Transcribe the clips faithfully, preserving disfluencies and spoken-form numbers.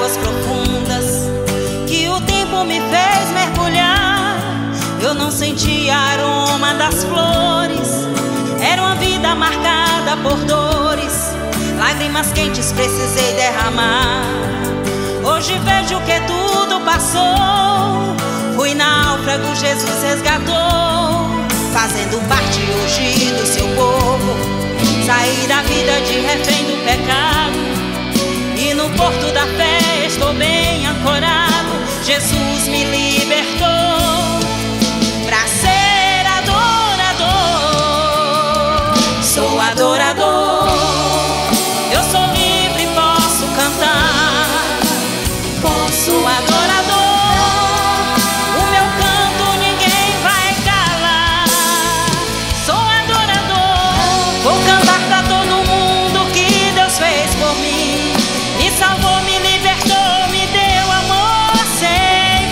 águas profundas que o tempo me fez mergulhar. Eu não sentia aroma das flores, era uma vida marcada por dores, lágrimas quentes precisei derramar. Hoje vejo que tudo passou, fui náufrago, Jesus resgatou, fazendo parte hoje do seu povo. Saí da vida de refém do pecado e no porto da fé estou bem ancorado. Jesus me libertou pra ser adorador. Sou adorador, eu sou livre, posso cantar. Posso adorador, o meu canto ninguém vai calar. Sou adorador, vou cantar pra todo mundo que Deus fez por mim. Me salvou, me libertou, me deu amor sem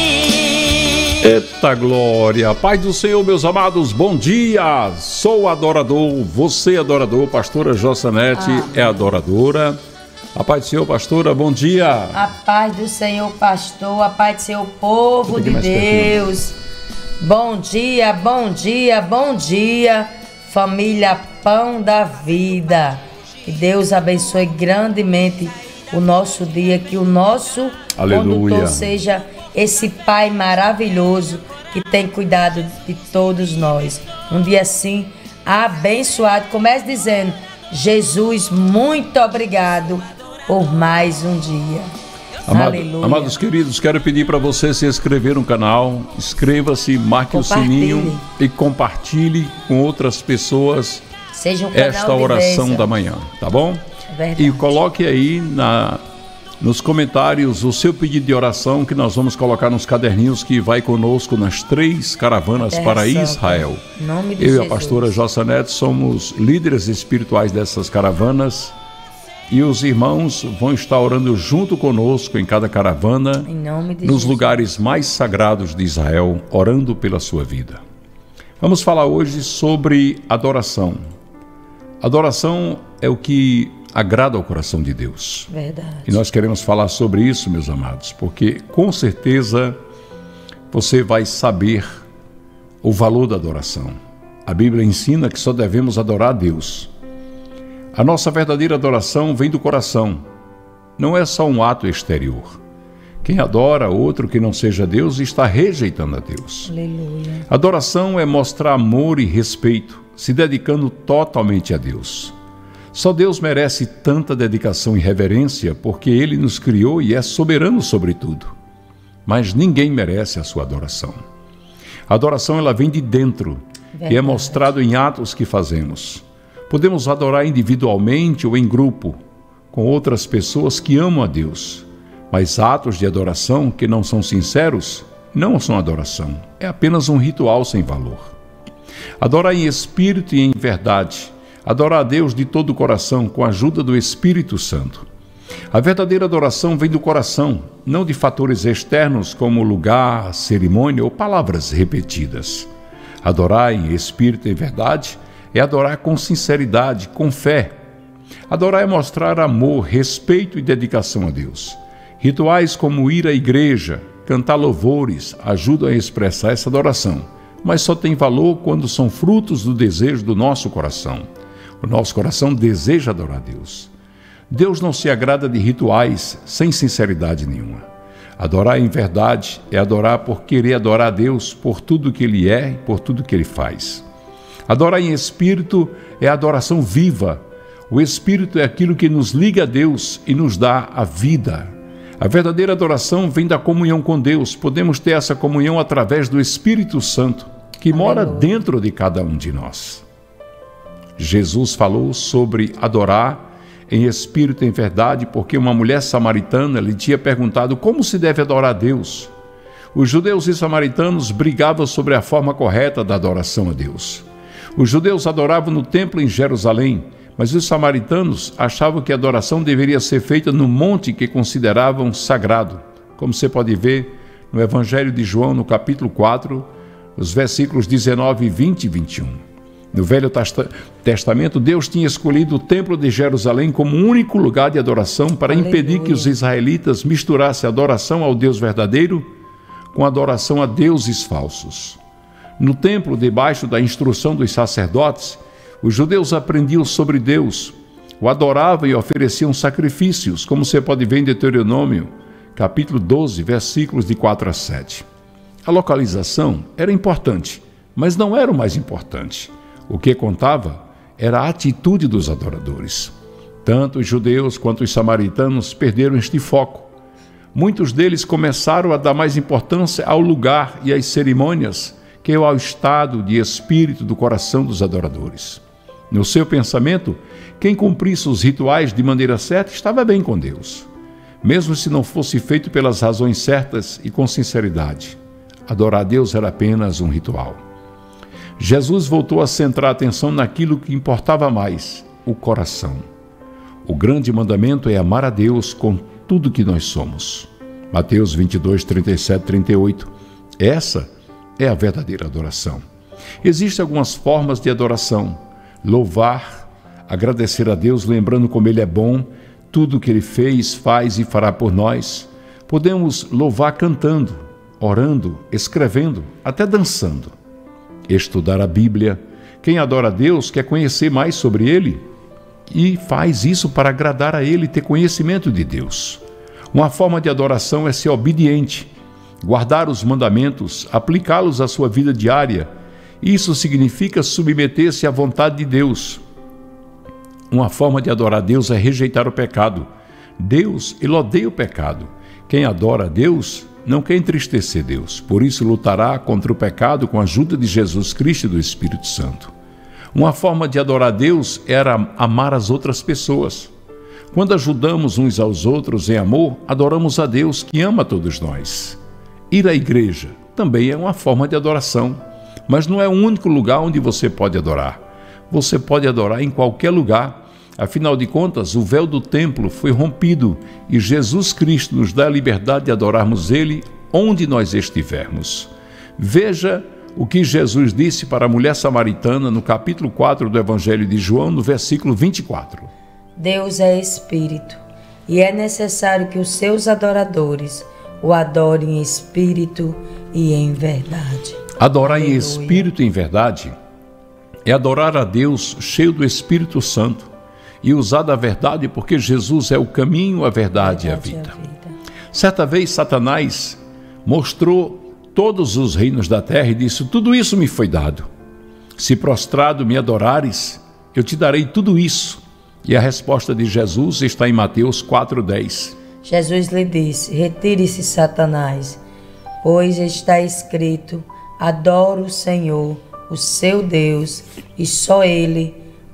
fim. Eita glória, Pai do Senhor, meus amados, bom dia. Sou adorador, você é adorador. Pastora Jossanete ah. é adoradora. A paz do Senhor, pastora, bom dia. A paz do Senhor, pastor, a paz do Senhor, povo de Deus. Bom dia, bom dia, bom dia, família Pão da Vida. Que Deus abençoe grandemente o nosso dia, que o nosso Aleluia. Condutor seja esse Pai maravilhoso que tem cuidado de todos nós. Um dia assim, abençoado. Comece dizendo: Jesus, muito obrigado por mais um dia. Amado, Aleluia. Amados queridos, quero pedir para você se inscrever no canal. Inscreva-se, marque o sininho e compartilhe com outras pessoas Seja um esta oração da manhã, tá bom? Verdade. E coloque aí na, nos comentários o seu pedido de oração, que nós vamos colocar nos caderninhos que vai conosco nas três caravanas Terra para Santa. Israel. Em nome de Eu Jesus. e a pastora Jossanete somos líderes espirituais dessas caravanas. E os irmãos vão estar orando junto conosco em cada caravana, em nome de nos Jesus. lugares mais sagrados de Israel, orando pela sua vida. Vamos falar hoje sobre adoração. Adoração é o que agrada ao coração de Deus. Verdade. E nós queremos falar sobre isso, meus amados, porque com certeza você vai saber o valor da adoração. A Bíblia ensina que só devemos adorar a Deus. A nossa verdadeira adoração vem do coração, não é só um ato exterior. Quem adora outro que não seja Deus está rejeitando a Deus. Aleluia. Adoração é mostrar amor e respeito, se dedicando totalmente a Deus. Só Deus merece tanta dedicação e reverência, porque Ele nos criou e é soberano sobre tudo. Mas ninguém merece a sua adoração. A adoração ela vem de dentro. Verdade. E é mostrado em atos que fazemos. Podemos adorar individualmente ou em grupo, com outras pessoas que amam a Deus. Mas atos de adoração que não são sinceros, não são adoração. É apenas um ritual sem valor. Adorar em espírito e em verdade. Adorar a Deus de todo o coração, com a ajuda do Espírito Santo. A verdadeira adoração vem do coração, não de fatores externos como lugar, cerimônia ou palavras repetidas. Adorar em espírito e em verdade é adorar com sinceridade, com fé. Adorar é mostrar amor, respeito e dedicação a Deus. Rituais como ir à igreja, cantar louvores, ajudam a expressar essa adoração, mas só tem valor quando são frutos do desejo do nosso coração. O nosso coração deseja adorar a Deus. Deus não se agrada de rituais sem sinceridade nenhuma. Adorar em verdade é adorar por querer adorar a Deus por tudo que Ele é e por tudo que Ele faz. Adorar em espírito é adoração viva. O espírito é aquilo que nos liga a Deus e nos dá a vida. A verdadeira adoração vem da comunhão com Deus. Podemos ter essa comunhão através do Espírito Santo, que mora Aleluia. Dentro de cada um de nós. Jesus falou sobre adorar em espírito e em verdade, porque uma mulher samaritana lhe tinha perguntado como se deve adorar a Deus. Os judeus e samaritanos brigavam sobre a forma correta da adoração a Deus. Os judeus adoravam no templo em Jerusalém, mas os samaritanos achavam que a adoração deveria ser feita no monte que consideravam sagrado, como você pode ver no Evangelho de João, no capítulo quatro, os versículos dezenove, vinte e vinte e um. No Velho Testamento, Deus tinha escolhido o Templo de Jerusalém como único lugar de adoração para Aleluia. Impedir que os israelitas misturassem a adoração ao Deus verdadeiro com a adoração a deuses falsos. No templo, debaixo da instrução dos sacerdotes, os judeus aprendiam sobre Deus, o adoravam e ofereciam sacrifícios, como você pode ver em Deuteronômio, capítulo doze, versículos de quatro a sete. A localização era importante, mas não era o mais importante. O que contava era a atitude dos adoradores. Tanto os judeus quanto os samaritanos perderam este foco. Muitos deles começaram a dar mais importância ao lugar e às cerimônias que ao estado de espírito do coração dos adoradores. No seu pensamento, quem cumprisse os rituais de maneira certa estava bem com Deus, mesmo se não fosse feito pelas razões certas e com sinceridade. Adorar a Deus era apenas um ritual. Jesus voltou a centrar a atenção naquilo que importava mais, o coração. O grande mandamento é amar a Deus com tudo que nós somos. Mateus vinte e dois, trinta e sete, trinta e oito. Essa é a verdadeira adoração. Existem algumas formas de adoração. Louvar, agradecer a Deus lembrando como Ele é bom, tudo que Ele fez, faz e fará por nós. Podemos louvar cantando, orando, escrevendo, até dançando. Estudar a Bíblia. Quem adora a Deus quer conhecer mais sobre Ele e faz isso para agradar a Ele, ter conhecimento de Deus. Uma forma de adoração é ser obediente, guardar os mandamentos, aplicá-los à sua vida diária. Isso significa submeter-se à vontade de Deus. Uma forma de adorar a Deus é rejeitar o pecado. Deus, Ele odeia o pecado. Quem adora a Deus não quer entristecer Deus, por isso lutará contra o pecado com a ajuda de Jesus Cristo e do Espírito Santo. Uma forma de adorar a Deus era amar as outras pessoas. Quando ajudamos uns aos outros em amor, adoramos a Deus que ama todos nós. Ir à igreja também é uma forma de adoração, mas não é o único lugar onde você pode adorar. Você pode adorar em qualquer lugar. Afinal de contas, o véu do templo foi rompido e Jesus Cristo nos dá a liberdade de adorarmos Ele onde nós estivermos. Veja o que Jesus disse para a mulher samaritana no capítulo quatro do Evangelho de João, no versículo vinte e quatro. Deus é Espírito, e é necessário que os seus adoradores o adorem em espírito e em verdade. Adorar Aleluia. Em espírito e em verdade é adorar a Deus cheio do Espírito Santo e usar da verdade, porque Jesus é o caminho, a verdade, verdade e a vida. a vida. Certa vez Satanás mostrou todos os reinos da terra e disse: tudo isso me foi dado. Se prostrado me adorares, eu te darei tudo isso. E a resposta de Jesus está em Mateus quatro, dez. Jesus lhe disse: retire-se, Satanás, pois está escrito: adoro o Senhor, o seu Deus, e só Ele,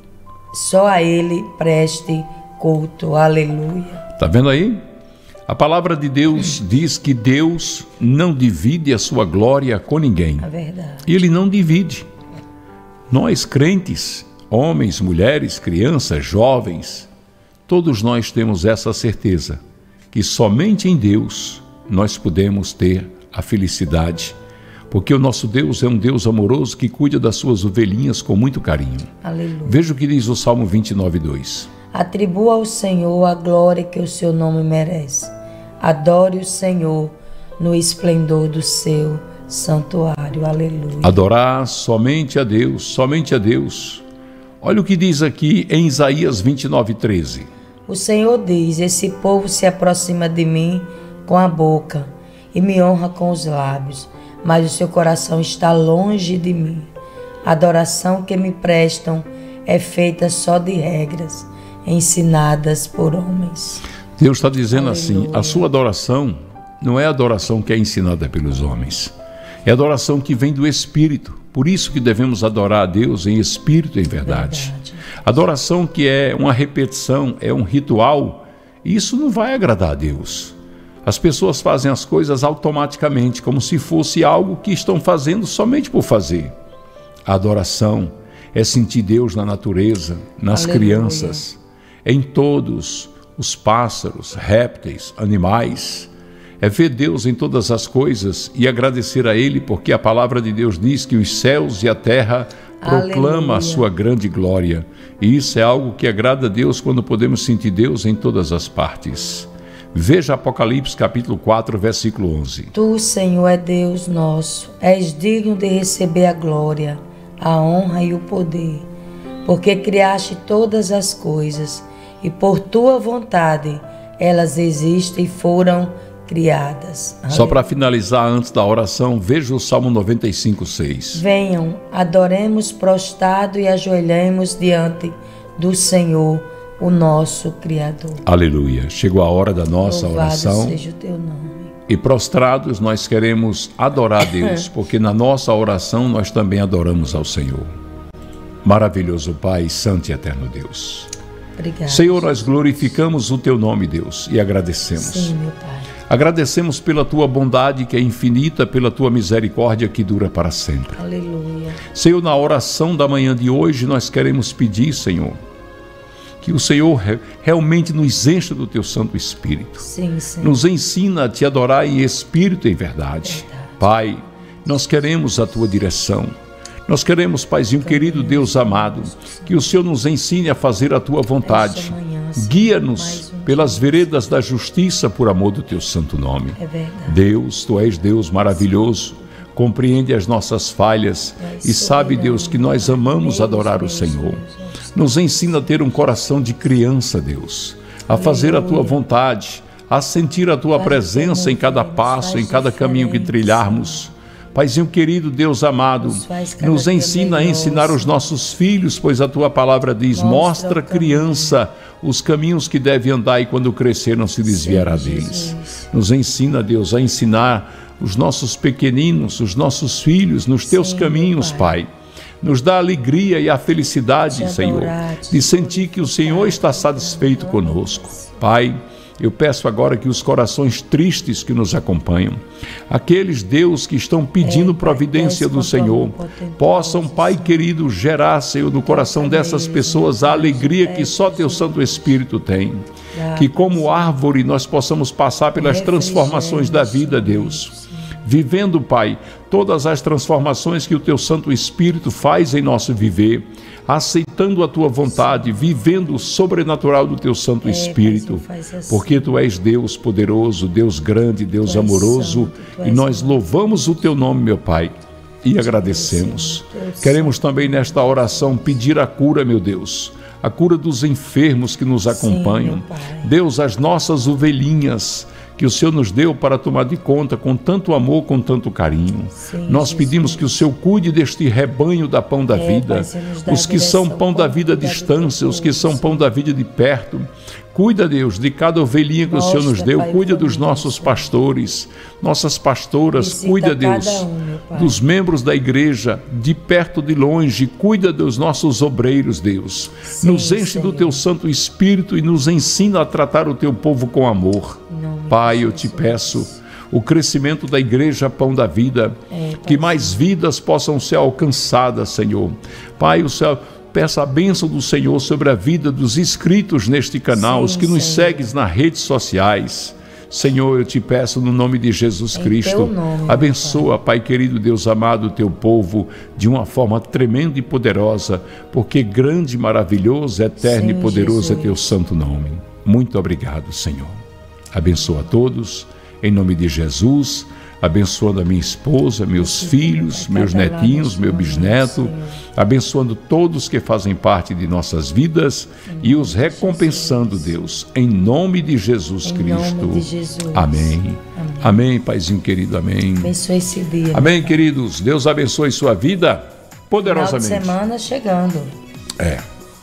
só a Ele preste culto. Aleluia. Está vendo aí? A palavra de Deus diz que Deus não divide a sua glória com ninguém. É verdade. Ele não divide. Nós crentes, homens, mulheres, crianças, jovens, todos nós temos essa certeza, que somente em Deus nós podemos ter a felicidade, porque o nosso Deus é um Deus amoroso que cuida das suas ovelhinhas com muito carinho. Aleluia. Veja o que diz o Salmo vinte e nove, dois. Atribua ao Senhor a glória que o seu nome merece. Adore o Senhor no esplendor do seu santuário. Aleluia. Adorar somente a Deus, somente a Deus. Olha o que diz aqui em Isaías vinte e nove, treze. O Senhor diz: esse povo se aproxima de mim com a boca e me honra com os lábios, mas o seu coração está longe de mim. A adoração que me prestam é feita só de regras ensinadas por homens. Deus está dizendo Aleluia. Assim, a sua adoração não é a adoração que é ensinada pelos homens, é a adoração que vem do Espírito. Por isso que devemos adorar a Deus em espírito e em verdade. verdade. Adoração que é uma repetição, é um ritual, isso não vai agradar a Deus. As pessoas fazem as coisas automaticamente, como se fosse algo que estão fazendo somente por fazer. A adoração é sentir Deus na natureza, nas Aleluia. Crianças, em todos os pássaros, répteis, animais. É ver Deus em todas as coisas e agradecer a Ele, porque a palavra de Deus diz que os céus e a terra proclama Aleluia. a sua grande glória. E isso é algo que agrada a Deus quando podemos sentir Deus em todas as partes. Veja Apocalipse capítulo quatro, versículo onze. Tu, Senhor, é Deus nosso, és digno de receber a glória, a honra e o poder, porque criaste todas as coisas, e por tua vontade elas existem e foram criadas. Só para finalizar, antes da oração, veja o Salmo noventa e cinco, seis. Venham, adoremos prostrado e ajoelhemos diante do Senhor, o nosso Criador. Aleluia. Chegou a hora da nossa Louvado oração. seja o teu nome. E prostrados nós queremos adorar a Deus, porque na nossa oração nós também adoramos ao Senhor. Maravilhoso Pai, Santo e Eterno Deus. Obrigado. Senhor, nós glorificamos o teu nome, Deus, e agradecemos. Sim, meu Pai. Agradecemos pela tua bondade que é infinita, pela tua misericórdia que dura para sempre. Aleluia. Senhor, na oração da manhã de hoje nós queremos pedir, Senhor, que o Senhor re- realmente nos encha do teu Santo Espírito. Sim, Senhor. Nos ensina a te adorar em espírito e em verdade. Verdade. Pai, nós queremos a tua direção. Nós queremos, Paizinho querido, Deus amado, que o Senhor nos ensine a fazer a tua vontade. Guia-nos pelas veredas da justiça por amor do teu santo nome. É verdade. Deus, tu és Deus maravilhoso, compreende as nossas falhas e sabe, Deus, que nós amamos adorar o Senhor. Nos ensina a ter um coração de criança, Deus, a fazer a tua vontade, a sentir a tua presença em cada passo, em cada caminho que trilharmos. Paizinho querido, Deus amado, nos ensina a ensinar os nossos filhos, pois a tua palavra diz, mostra criança os caminhos que deve andar e quando crescer não se desviará deles. Nos ensina, Deus, a ensinar os nossos pequeninos, os nossos filhos nos teus caminhos, Pai. Nos dá a alegria e a felicidade, Senhor, de sentir que o Senhor está satisfeito conosco. Pai, eu peço agora que os corações tristes que nos acompanham, aqueles, Deus, que estão pedindo providência do Senhor, possam, Pai querido, gerar, Senhor, no coração dessas pessoas a alegria que só Teu Santo Espírito tem. Que como árvore nós possamos passar pelas transformações da vida, Deus. Vivendo, Pai, todas as transformações que o Teu Santo Espírito faz em nosso viver, aceitando a Tua vontade, vivendo o sobrenatural do Teu Santo Espírito, porque Tu és Deus poderoso, Deus grande, Deus amoroso, e nós louvamos o Teu nome, meu Pai, e agradecemos. Queremos também nesta oração pedir a cura, meu Deus, a cura dos enfermos que nos acompanham. Deus, as nossas ovelhinhas, que o Senhor nos deu para tomar de conta com tanto amor, com tanto carinho. Sim, Nós Jesus. pedimos que o Senhor cuide deste rebanho da Pão da é, Vida, Pai, os que são Pão da Vida à distância, os que são Pão da Vida de perto. Cuida, Deus, de cada ovelhinha que Mostra, o Senhor nos deu, Pai, cuida dos nossos pastores, nossas pastoras, Visita cuida, Deus, um, dos membros da igreja, de perto, de longe, cuida dos nossos obreiros, Deus. Sim, nos enche Senhor. do Teu Santo Espírito e nos ensina a tratar o Teu povo com amor. Pai, eu te peço o crescimento da igreja Pão da Vida, é, que mais vidas possam ser alcançadas, Senhor. Pai, o céu, peça a bênção do Senhor sobre a vida dos inscritos neste canal, Sim, os que nos Senhor. seguem nas redes sociais. Senhor, eu te peço no nome de Jesus em Cristo, nome, abençoa, Pai. Pai querido, Deus amado, o teu povo de uma forma tremenda e poderosa, porque grande, maravilhoso, eterno Sim, e poderoso Jesus. é teu santo nome. Muito obrigado, Senhor. Abençoa a todos, em nome de Jesus, abençoando a minha esposa, meus filhos, meus netinhos, meu bisneto, abençoando todos que fazem parte de nossas vidas e os recompensando, Deus, em nome de Jesus Cristo. Amém. Amém, Paizinho querido, amém. Abençoe esse dia. Amém, queridos. Deus abençoe sua vida poderosamente. Final de semana chegando. É.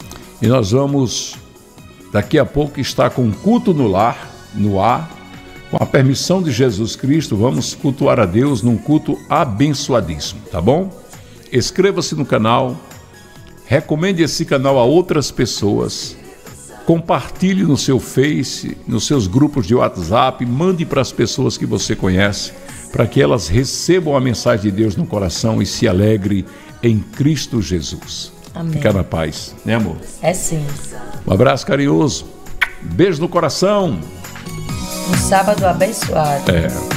E nós vamos, daqui a pouco, estar com um culto no lar, no ar, com a permissão de Jesus Cristo, vamos cultuar a Deus num culto abençoadíssimo, tá bom? Inscreva-se no canal, recomende esse canal a outras pessoas, compartilhe no seu Face, nos seus grupos de WhatsApp, mande para as pessoas que você conhece, para que elas recebam a mensagem de Deus no coração e se alegre em Cristo Jesus. Amém. Fica na paz, né, amor? É sim. Um abraço carinhoso, beijo no coração. Um sábado abençoado. É.